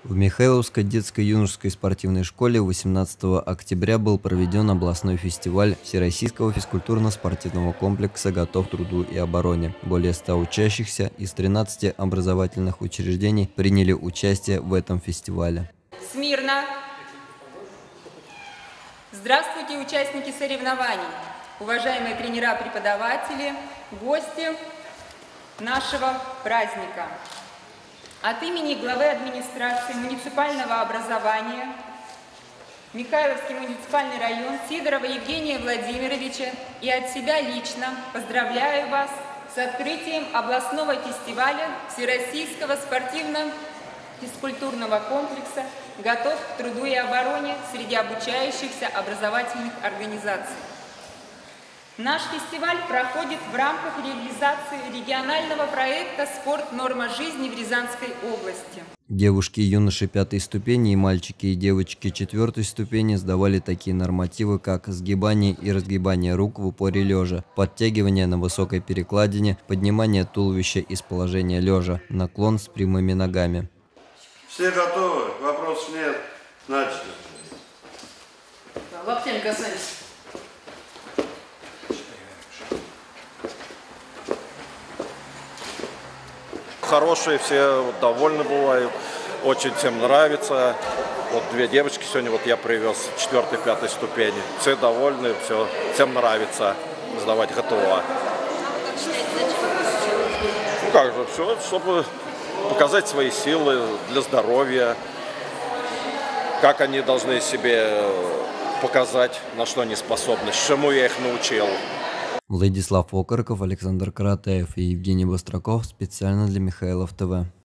В Михайловской детско-юношеской спортивной школе 18 октября был проведен областной фестиваль Всероссийского физкультурно-спортивного комплекса «Готов к труду и обороне». Более 100 учащихся из 13 образовательных учреждений приняли участие в этом фестивале. Смирно! Здравствуйте, участники соревнований, уважаемые тренера-преподаватели, гости нашего праздника. От имени главы администрации муниципального образования Михайловский муниципальный район Сидорова Евгения Владимировича и от себя лично поздравляю вас с открытием областного фестиваля Всероссийского спортивно-физкультурного комплекса «Готов к труду и обороне» среди обучающихся образовательных организаций. Наш фестиваль проходит в рамках реализации регионального проекта «Спорт. Норма жизни» в Рязанской области. Девушки и юноши 5-й ступени и мальчики и девочки 4-й ступени сдавали такие нормативы, как сгибание и разгибание рук в упоре лежа, подтягивание на высокой перекладине, поднимание туловища из положения лежа, наклон с прямыми ногами. Все готовы? Вопросов нет? Начали. Локтем касались. Хорошие, все довольны бывают, очень всем нравится. Вот 2 девочки сегодня вот я привез 4-й, 5-й ступени. Все довольны, все, всем нравится сдавать ГТО. Ну как же, все, чтобы показать свои силы для здоровья, как они должны себе показать, на что они способны, чему я их научил. Владислав Окороков, Александр Каратаев и Евгений Бостраков специально для Михайлов ТВ.